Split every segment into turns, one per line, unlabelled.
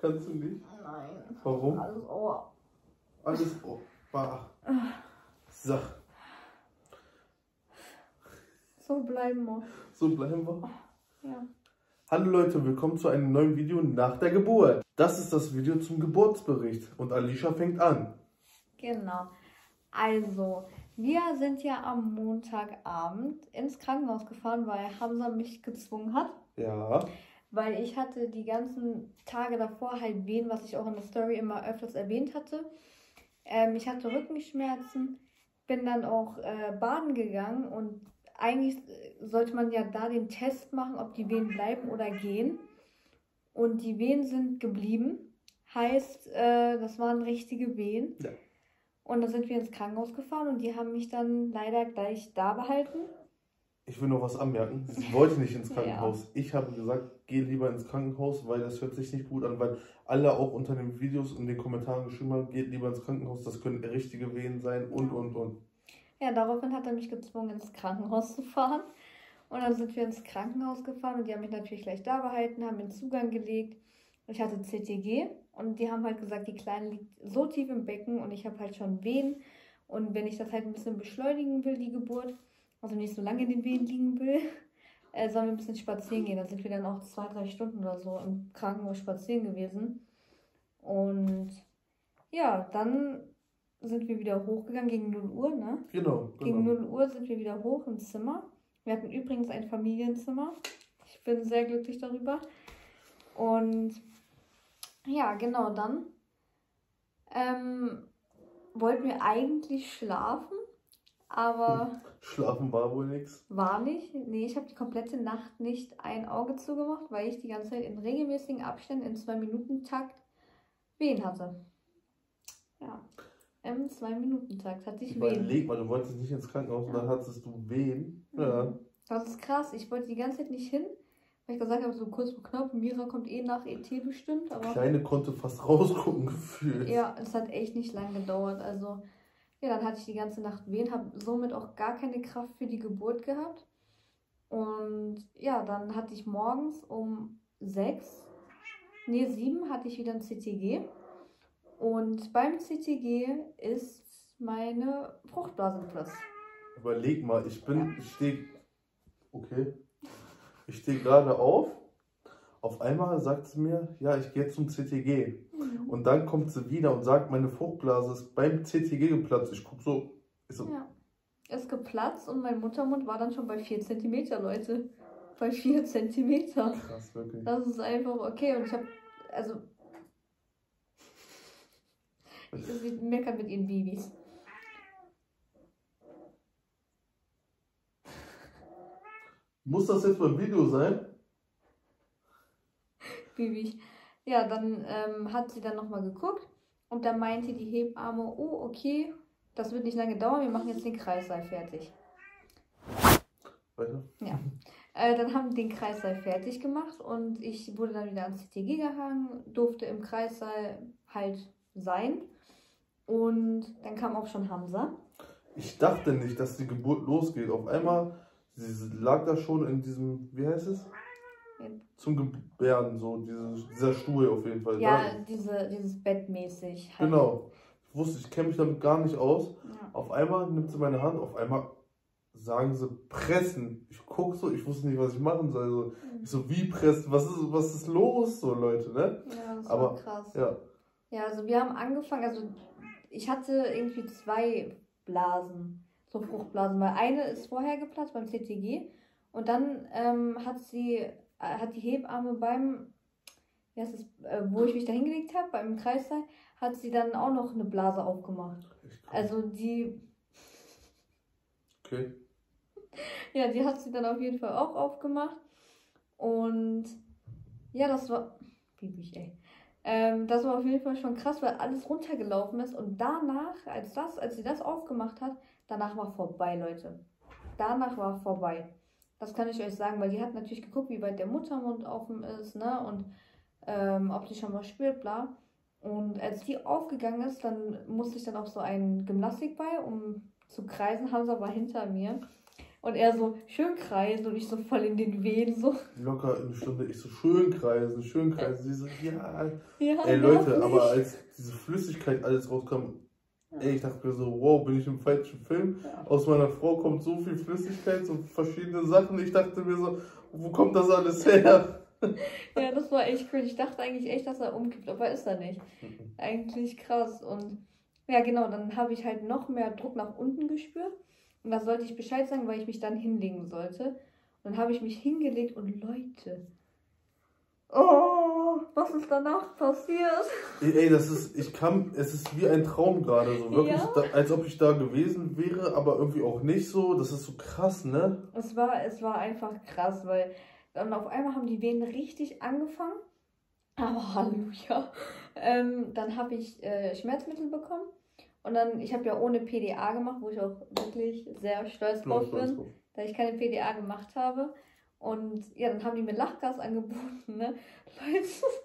Kannst du nicht?
Nein.
Warum?
Alles Ohr.
Alles Ohr. Bah. So.
So bleiben wir.
So bleiben wir.
Ja.
Hallo Leute, willkommen zu einem neuen Video nach der Geburt. Das ist das Video zum Geburtsbericht und Alicia fängt an.
Genau. Also, wir sind ja am Montagabend ins Krankenhaus gefahren, weil Hamza mich gezwungen hat.
Ja.
Weil ich hatte die ganzen Tage davor halt Wehen, was ich auch in der Story immer öfters erwähnt hatte. Ich hatte Rückenschmerzen, bin dann auch baden gegangen und eigentlich sollte man ja da den Test machen, ob die Wehen bleiben oder gehen. Und die Wehen sind geblieben. Heißt, das waren richtige Wehen.
Ja.
Und dann sind wir ins Krankenhaus gefahren und die haben mich dann leider gleich da behalten.
Ich will noch was anmerken. Sie wollte nicht ins Krankenhaus.
Ja.
Ich habe gesagt, geh lieber ins Krankenhaus, weil das hört sich nicht gut an, weil alle auch unter den Videos und den Kommentaren geschrieben haben, geht lieber ins Krankenhaus, das können richtige Wehen sein und.
Ja, daraufhin hat er mich gezwungen, ins Krankenhaus zu fahren. Und dann sind wir ins Krankenhaus gefahren und die haben mich natürlich gleich da behalten, haben mir einen Zugang gelegt. Ich hatte CTG und die haben halt gesagt, die Kleine liegt so tief im Becken und ich habe halt schon Wehen. Und wenn ich das halt ein bisschen beschleunigen will, die Geburt, also nicht so lange in den Wehen liegen will, sollen wir ein bisschen spazieren gehen. Da sind wir dann auch 2-3 Stunden oder so im Krankenhaus spazieren gewesen. Und ja, dann sind wir wieder hochgegangen gegen 0 Uhr, ne?
Genau.
Gegen 0 Uhr sind wir wieder hoch ins Zimmer. Wir hatten übrigens ein Familienzimmer. Ich bin sehr glücklich darüber. Und ja, genau, dann wollten wir eigentlich schlafen, aber
Schlafen war wohl nichts.
war nicht. Nee, ich habe die komplette Nacht nicht ein Auge zugemacht, weil ich die ganze Zeit in regelmäßigen Abständen im 2-Minuten-Takt Wehen hatte. Ja, im 2-Minuten-Takt hatte ich Wehen.
Überleg mal, du wolltest nicht ins Krankenhaus und dann hattest du Wehen. Ja.
Das ist krass. Ich wollte die ganze Zeit nicht hin, weil ich gesagt habe, so kurz vor knapp, Mira kommt eh nach ET bestimmt. Aber
Kleine konnte fast rausgucken gefühlt.
ja, es hat echt nicht lang gedauert. Also, ja, dann hatte ich die ganze Nacht Wehen, habe somit auch gar keine Kraft für die Geburt gehabt. Und ja, dann hatte ich morgens um 7 hatte ich wieder ein CTG. Und beim CTG ist meine Fruchtblase geplatzt.
Überleg mal, ich stehe gerade auf. Auf einmal sagt sie mir, ja, ich gehe zum CTG. Und dann kommt sie wieder und sagt, meine Fruchtblase ist beim CTG geplatzt. Ich gucke so,
ja, ist geplatzt und mein Muttermund war dann schon bei 4 cm, Leute. Bei 4 cm.
Krass, wirklich.
Das ist einfach okay. Und ich habe, also, sie meckern mit ihren Babys.
Muss das jetzt beim Video sein?
Babys. Ja, dann hat sie dann nochmal geguckt und dann meinte die Hebamme, oh, okay, das wird nicht lange dauern, wir machen jetzt den Kreißsaal fertig.
Weiter?
Ja. Dann haben die den Kreißsaal fertig gemacht und ich wurde dann wieder ans CTG gehangen, durfte im Kreißsaal halt sein. Und dann kam auch schon Hamza.
Ich dachte nicht, dass die Geburt losgeht. Auf einmal, sie lag da schon in diesem, wie heißt es?
Ja.
Zum Gebärden, so dieser Stuhl auf jeden Fall.
Ja,
Da,
dieses Bettmäßig. Halt.
genau. Ich kenne mich damit gar nicht aus.
Ja.
Auf einmal nimmt sie meine Hand, auf einmal sagen sie pressen. Ich gucke so, ich wusste nicht, was ich machen soll. Also, ich so, wie pressen? Was ist los, so Leute, ne?
Ja, das
Aber,
war krass.
Ja.
Ja, also wir haben angefangen, also ich hatte irgendwie 2 Blasen, so Fruchtblasen, weil eine ist vorher geplatzt beim CTG und dann hat die Hebamme beim, wie heißt es, wo ich mich da hingelegt habe, beim Kreißsaal, hat sie dann auch noch eine Blase aufgemacht. Also die,
Okay.
ja, die hat sie dann auf jeden Fall auch aufgemacht und ja, das war, das war auf jeden Fall schon krass, weil alles runtergelaufen ist und danach, als sie das aufgemacht hat, danach war vorbei, Leute. Danach war vorbei. Das kann ich euch sagen, weil die hat natürlich geguckt, wie weit der Muttermund offen ist, ne, und ob die schon mal spürt, bla. Und als die aufgegangen ist, dann musste ich dann auf so einen Gymnastikball, um zu kreisen. Hamza war hinter mir. Und er so, schön kreisen und ich so voll in den Wehen so.
Locker eine Stunde, ich so, schön kreisen, schön kreisen. Sie so, ja.
Ja,
Ey Leute,
nervig.
aber als diese Flüssigkeit alles rauskam, ey, ich dachte mir so, wow, bin ich im falschen Film?
Ja.
Aus meiner Frau kommt so viel Flüssigkeit, so verschiedene Sachen. Ich dachte mir so, wo kommt das alles her?
Ja, das war echt cringe. Ich dachte eigentlich echt, dass er umkippt, aber ist er nicht. Eigentlich krass. Und ja, genau, dann habe ich halt noch mehr Druck nach unten gespürt. Und da sollte ich Bescheid sagen, weil ich mich dann hinlegen sollte. Und dann habe ich mich hingelegt und Leute. Oh, was ist danach passiert?
Ey, es ist wie ein Traum gerade, so wirklich,
Ja.
als ob ich da gewesen wäre, aber irgendwie auch nicht so. Das ist so krass, ne?
Es war einfach krass, weil dann auf einmal haben die Venen richtig angefangen. Aber Halleluja. Dann habe ich Schmerzmittel bekommen. Und dann, ich habe ja ohne PDA gemacht, wo ich auch wirklich sehr stolz drauf bin, da ich keine PDA gemacht habe. Und ja, dann haben die mir Lachgas angeboten, ne? Leute,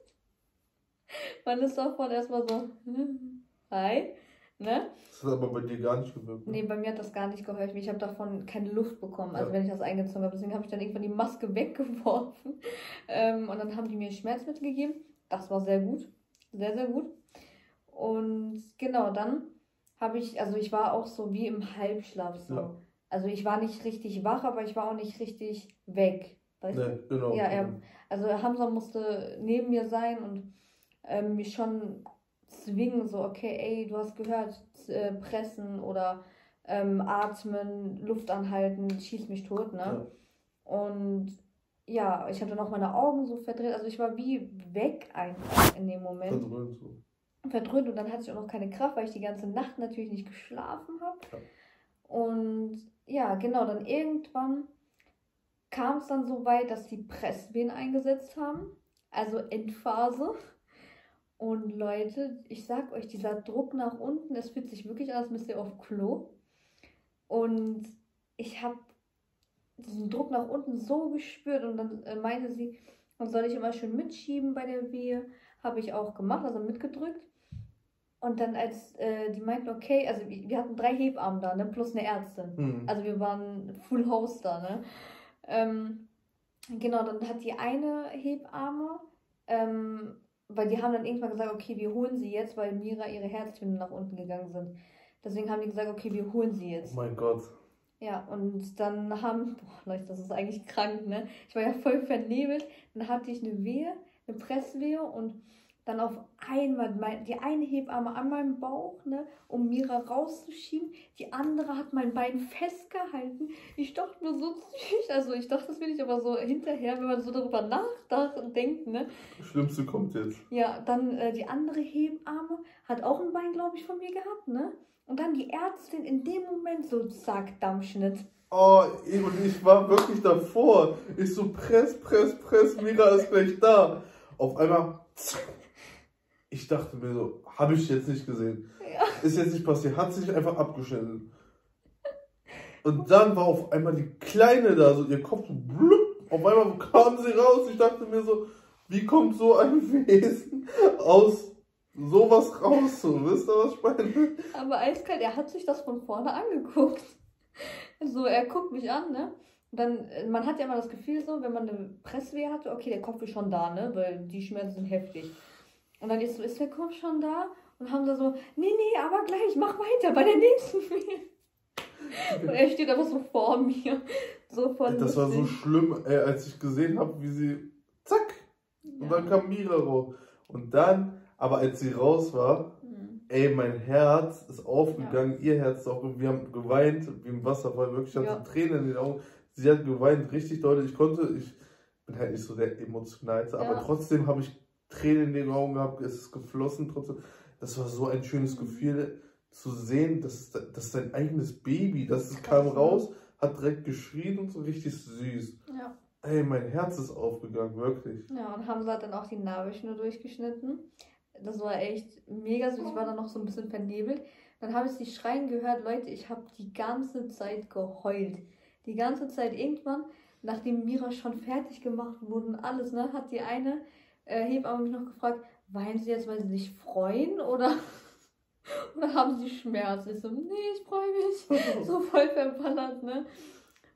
man ist sofort erstmal so, hi, ne?
Das hat aber bei dir gar nicht gewirkt. Ne?
Nee, bei mir hat das gar nicht geholfen. Ich habe davon keine Luft bekommen, also
Ja.
wenn ich das eingezogen habe. Deswegen habe ich dann irgendwann die Maske weggeworfen. Und dann haben die mir Schmerzmittel gegeben. Das war sehr gut. Sehr, sehr gut. Und genau, dann habe ich, also ich war auch so wie im Halbschlaf so.
Ja.
Also ich war nicht richtig wach, aber ich war auch nicht richtig weg. Weißt du?
Ne, genau.
Ja, also Hamza musste neben mir sein und mich schon zwingen, so, okay, ey, du hast gehört, pressen oder atmen, Luft anhalten, schieß mich tot, ne?
Ja.
Und ja, ich hatte noch meine Augen so verdreht, also ich war wie weg einfach in dem Moment.
Verdröhnt so.
Verdröhnt und dann hatte ich auch noch keine Kraft, weil ich die ganze Nacht natürlich nicht geschlafen habe.
Ja.
Und ja, genau, dann irgendwann kam es dann so weit, dass die Presswehen eingesetzt haben, also Endphase. Und Leute, ich sag euch, dieser Druck nach unten, es fühlt sich wirklich an, als müsst ihr auf Klo. Und ich habe diesen Druck nach unten so gespürt und dann meinte sie, dann soll ich immer schön mitschieben bei der Wehe. Habe ich auch gemacht, also mitgedrückt. Und dann als die meinten, okay, also wir hatten 3 Hebammen da, ne, plus eine Ärztin. Also wir waren Full House da, ne. Genau, dann hat die eine Hebamme, weil die haben dann irgendwann gesagt, okay, wir holen sie jetzt, weil Mira ihre Herztöne nach unten gegangen sind. Deswegen haben die gesagt, okay, wir holen sie
Oh
jetzt.
mein Gott.
Ja, und dann haben, boah, Leute, das ist eigentlich krank, ne? Ich war ja voll vernebelt. Dann hatte ich eine Wehe, eine Presswehe und dann auf einmal die eine Hebamme an meinem Bauch, ne, um Mira rauszuschieben. Die andere hat mein Bein festgehalten. Ich dachte mir so süß, also ich dachte, das will ich aber so hinterher, wenn man so darüber nachdenkt und denkt, ne.
Das Schlimmste kommt jetzt.
Ja, dann die andere Hebamme hat auch ein Bein, glaube ich, von mir gehabt, ne. Und dann die Ärztin in dem Moment so, zack, Dammschnitt.
Oh, und ich war wirklich davor. Ich so, press, Mira ist gleich da. Auf einmal, ich dachte mir so, habe ich jetzt nicht gesehen.
Ja.
Ist jetzt nicht passiert, hat sich einfach abgeschnitten. Und dann war auf einmal die Kleine da, so ihr Kopf so blub, auf einmal kam sie raus. Ich dachte mir so, wie kommt so ein Wesen aus sowas raus? So, wisst ihr, was ich meine?
Aber eiskalt, er hat sich das von vorne angeguckt. So, er guckt mich an, ne? Und dann, man hat ja immer das Gefühl so, wenn man eine Presswehe hatte, okay, der Kopf ist schon da, ne? Weil die Schmerzen sind heftig. Und dann ist so, ist der Kopf schon da? Und haben sie so, nee, aber gleich, mach weiter bei der nächsten Wehe. Und er steht einfach so vor mir. So voll
Das war so
lustig.
schlimm, als ich gesehen habe, wie sie, zack, und dann kam Mira raus. Und dann, aber als sie raus war, ey, mein Herz ist aufgegangen, ihr Herz auch, und wir haben geweint, wie im Wasserfall, wirklich, ich hatte Tränen in den Augen. Sie hat geweint, richtig deutlich. Ich bin halt nicht so der Emotionalste, aber trotzdem habe ich Tränen in den Augen gehabt, es ist geflossen trotzdem. Das war so ein schönes Gefühl, zu sehen, dass sein eigenes Baby, das kam raus, hat direkt geschrien und so richtig süß.
Ja.
Ey, mein Herz ist aufgegangen, wirklich.
Ja, und Hamza hat dann auch die Nabelschnur durchgeschnitten. Das war echt mega süß. Ich war dann noch so ein bisschen vernebelt. Dann habe ich sie schreien gehört. Leute, ich habe die ganze Zeit geheult. Die ganze Zeit. Irgendwann, nachdem Mira schon fertig gemacht wurde und alles, ne, hat die eine Hebamme mich noch gefragt, weinen Sie jetzt, weil Sie sich freuen oder haben Sie Schmerz? Ich so, nee, ich freue mich. So voll verballert, ne?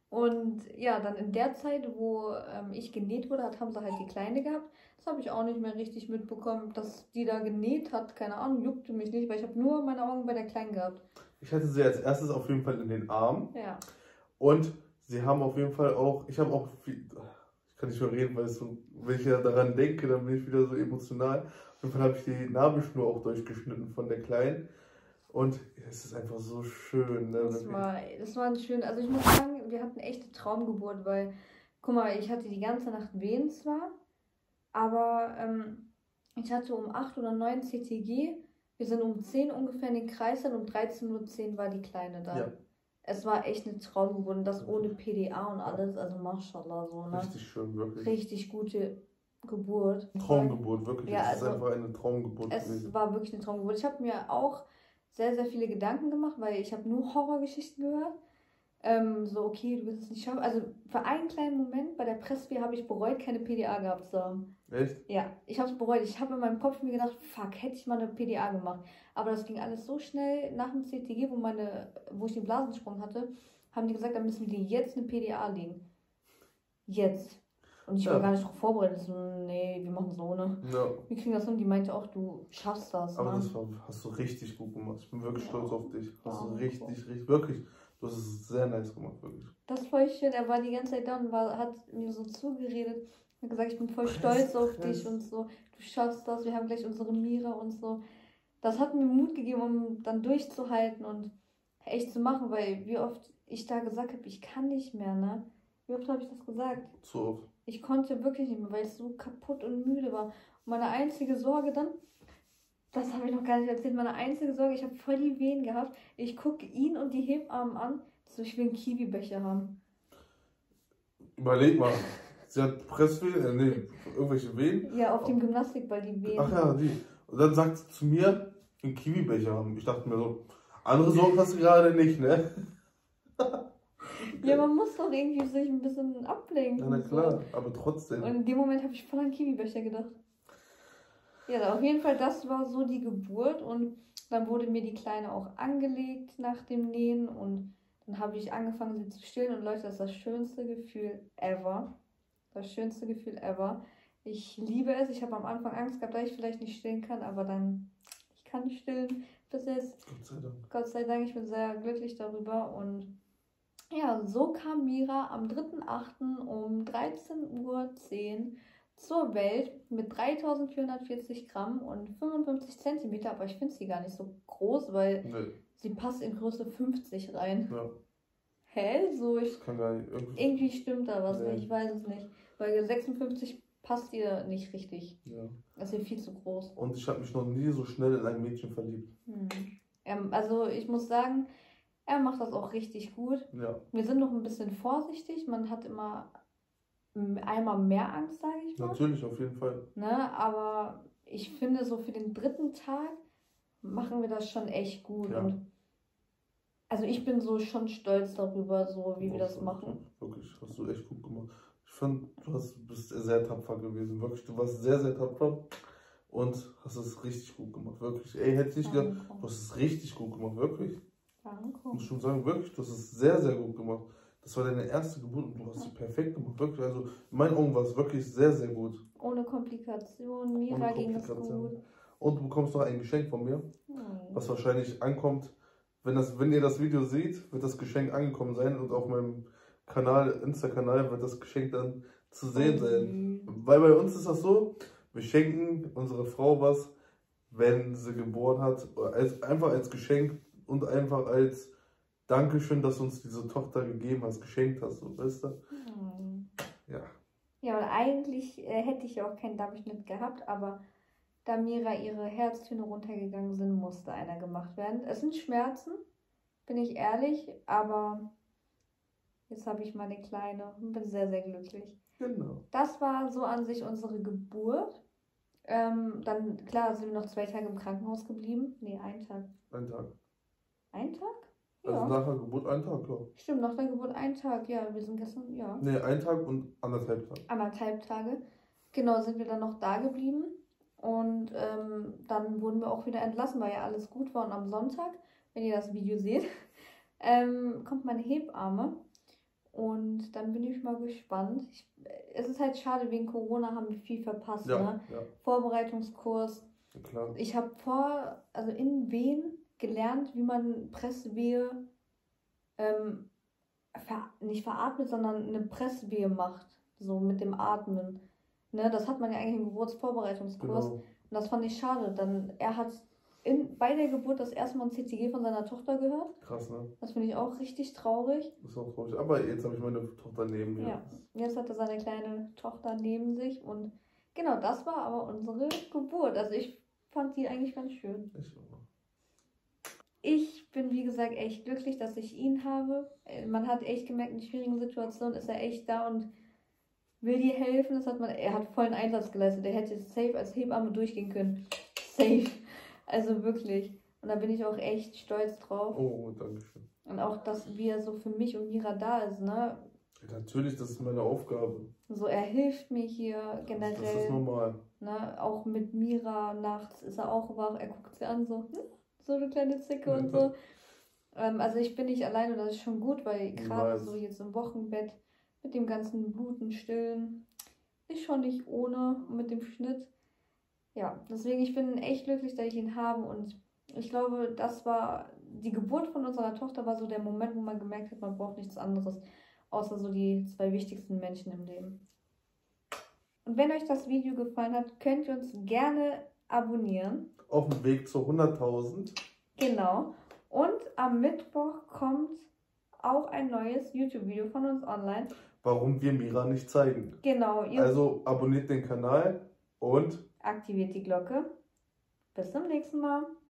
Und ja, dann in der Zeit, wo ich genäht wurde, haben sie halt die Kleine gehabt. Das habe ich auch nicht mehr richtig mitbekommen, dass die da genäht hat. Keine Ahnung, juckte mich nicht, weil ich habe nur meine Augen bei der Kleinen gehabt.
Ich hatte sie als erstes auf jeden Fall in den Arm.
Ja.
Und sie haben auf jeden Fall auch, ich habe auch viel, ich kann nicht mehr reden, weil es so, wenn ich ja daran denke, dann bin ich wieder so emotional. Auf jeden Fall habe ich die Nabelschnur auch durchgeschnitten von der Kleinen. Und es ist einfach so schön. Ne?
Das war ein schön, also ich muss sagen, wir hatten echt eine Traumgeburt, weil, guck mal, ich hatte die ganze Nacht Wehen zwar, aber ich hatte um 8 oder 9 CTG. Wir sind um 10 ungefähr in den Kreis und um 13:10 Uhr war die Kleine da. Ja. Es war echt eine Traumgeburt und das ohne PDA und alles, also Mashallah so, ne?
Richtig schön, wirklich.
Richtig gute Geburt.
Traumgeburt, wirklich. Ja, es ist einfach eine Traumgeburt
gewesen. Es war wirklich eine Traumgeburt. Ich habe mir auch sehr, sehr viele Gedanken gemacht, weil ich habe nur Horrorgeschichten gehört. So, okay, du wirst es nicht schaffen. Also für einen kleinen Moment bei der Presswehr habe ich bereut, keine PDA gehabt zu haben.
Echt?
Ja, ich habe es bereut. Ich habe in meinem Kopf mir gedacht, fuck, hätte ich mal eine PDA gemacht. Aber das ging alles so schnell nach dem CTG, wo ich den Blasensprung hatte, haben die gesagt, dann müssen wir dir jetzt eine PDA legen. Jetzt. Und ich war gar nicht darauf vorbereitet. So, nee, wir machen es ohne. Ja. Wir kriegen das hin. Die meinte auch, du schaffst das.
Aber das hast du richtig gut gemacht. Ich bin wirklich stolz auf dich. Hast du richtig, wirklich. Du hast es sehr nice gemacht, wirklich.
Das ist voll schön. Er war die ganze Zeit da und hat mir so zugeredet. Er hat gesagt, ich bin voll stolz auf dich und so. Du schaffst das. Wir haben gleich unsere Mira und so. Das hat mir Mut gegeben, um dann durchzuhalten und echt zu machen, weil wie oft ich da gesagt habe, ich kann nicht mehr, ne? Wie oft habe ich das gesagt?
Zu oft.
Ich konnte wirklich nicht mehr, weil ich so kaputt und müde war. Und meine einzige Sorge dann, das habe ich noch gar nicht erzählt, meine einzige Sorge, ich habe voll die Wehen gehabt. Ich gucke ihn und die Hebammen an, so ich will einen Kiwi-Becher haben.
Überleg mal, sie hat Presswehen, irgendwelche Wehen?
Ja, auf dem Gymnastikball die Wehen.
Ach ja, die. Und dann sagt sie zu mir, einen Kiwi-Becher haben. Ich dachte mir so, andere Sorgen hast du gerade nicht, ne?
Ja, man muss doch irgendwie sich ein bisschen ablenken.
Ja, na klar, so. Aber trotzdem.
Und in dem Moment habe ich voll an Kiwi-Becher gedacht. Ja, auf jeden Fall, das war so die Geburt und dann wurde mir die Kleine auch angelegt nach dem Nähen und dann habe ich angefangen, sie zu stillen und Leute, das ist das schönste Gefühl ever. Das schönste Gefühl ever. Ich liebe es. Ich habe am Anfang Angst gehabt, dass ich vielleicht nicht stillen kann, aber dann, ich kann stillen bis jetzt.
Gott sei Dank.
Gott sei Dank, ich bin sehr glücklich darüber und ja, so kam Mira am 3.8. um 13:10 Uhr zur Welt mit 3.440 Gramm und 55 Zentimeter, aber ich finde sie gar nicht so groß, weil sie passt in Größe 50 rein. Ja. Hä? So, ich kann gar nicht. Irgendwie stimmt da was nicht, ich weiß es nicht. Weil 56 passt ihr nicht richtig. Ja. Das ist ihr viel zu groß.
Und ich habe mich noch nie so schnell in ein Mädchen verliebt.
Also ich muss sagen, er macht das auch richtig gut. Ja. Wir sind noch ein bisschen vorsichtig. Man hat immer einmal mehr Angst, sage ich mal.
Natürlich, auf jeden Fall.
Ne? Aber ich finde, so für den 3. Tag machen wir das schon echt gut. Ja. Und also ich bin so schon stolz darüber, so wie wir das machen.
Wirklich, hast du echt gut gemacht. Ich fand, bist sehr tapfer gewesen. Wirklich, du warst sehr, sehr tapfer. Und hast es richtig gut gemacht. Wirklich. Ey, hätte ich nicht gedacht, du hast es richtig gut gemacht. Wirklich.
Danke.
Ich muss schon sagen, wirklich, du hast es sehr, sehr gut gemacht. Das war deine erste Geburt und du hast es perfekt gemacht. Wirklich, also in meinen Augen war es wirklich sehr, sehr gut.
Ohne Komplikationen. Mira ging es gut.
Und du bekommst noch ein Geschenk von mir, was wahrscheinlich ankommt. Wenn ihr das Video seht, wird das Geschenk angekommen sein und auf meinem Kanal, Insta-Kanal, wird das Geschenk dann zu sehen sein. Weil bei uns ist das so, wir schenken unserer Frau was, wenn sie geboren hat, einfach als Geschenk und einfach als Dankeschön, dass du uns diese Tochter gegeben hast, geschenkt hast, so, weißt du? Ja.
Ja, und eigentlich hätte ich ja auch keinen Dammschnitt gehabt, aber da Mira ihre Herztöne runtergegangen sind, musste einer gemacht werden. Es sind Schmerzen, bin ich ehrlich, aber jetzt habe ich meine Kleine und bin sehr, sehr glücklich.
Genau.
Das war so an sich unsere Geburt. Dann, klar, sind wir noch 2 Tage im Krankenhaus geblieben. Nee, 1 Tag.
1 Tag.
1 Tag?
Ja. Also nach der Geburt 1 Tag, ja.
Stimmt, nach der Geburt 1 Tag, ja. Wir sind gestern, ja.
Nee, 1 Tag und 1,5 Tage.
1,5 Tage. Genau, sind wir dann noch da geblieben. Und dann wurden wir auch wieder entlassen, weil ja alles gut war. Und am Sonntag, wenn ihr das Video seht, kommt meine Hebamme. Und dann bin ich mal gespannt. Es ist halt schade, wegen Corona haben wir viel verpasst.
Ja,
ne?
ja.
Vorbereitungskurs.
Klar.
Ich habe also in Wehen gelernt, wie man Presswehe nicht veratmet, sondern eine Presswehe macht. So mit dem Atmen. Ne? Das hat man ja eigentlich im Geburtsvorbereitungskurs.
Genau.
Und das fand ich schade. Er hat bei der Geburt das erste Mal ein CTG von seiner Tochter gehört.
Krass, ne?
Das finde ich auch richtig traurig.
Das ist auch traurig. Aber jetzt habe ich meine Tochter neben mir.
Ja, jetzt hat er seine kleine Tochter neben sich und genau, das war aber unsere Geburt. Also ich fand die eigentlich ganz schön. Ich bin, wie gesagt, echt glücklich, dass ich ihn habe. Man hat echt gemerkt, in schwierigen Situationen ist er echt da und will dir helfen. Er hat vollen Einsatz geleistet. Er hätte safe als Hebamme durchgehen können. Safe. Also wirklich. Und da bin ich auch echt stolz drauf.
Oh, danke schön.
Und auch, wie er so für mich und Mira da ist, ne?
Ja, natürlich, das ist meine Aufgabe.
So, er hilft mir hier generell.
Das ist normal.
Ne? Auch mit Mira nachts ist er auch wach. Er guckt sie an, so eine kleine Zicke und so. Also ich bin nicht alleine, das ist schon gut, weil gerade so jetzt im Wochenbett mit dem ganzen Bluten, Stillen ist schon nicht ohne mit dem Schnitt. Ja, deswegen, ich bin echt glücklich, dass ich ihn habe und ich glaube, die Geburt von unserer Tochter war so der Moment, wo man gemerkt hat, man braucht nichts anderes, außer so die 2 wichtigsten Menschen im Leben. Und wenn euch das Video gefallen hat, könnt ihr uns gerne abonnieren.
Auf dem Weg zu 100.000.
Genau. Und am Mittwoch kommt auch ein neues YouTube-Video von uns online.
Warum wir Mira nicht zeigen.
Genau.
Also abonniert den Kanal und
aktiviert die Glocke. Bis zum nächsten Mal.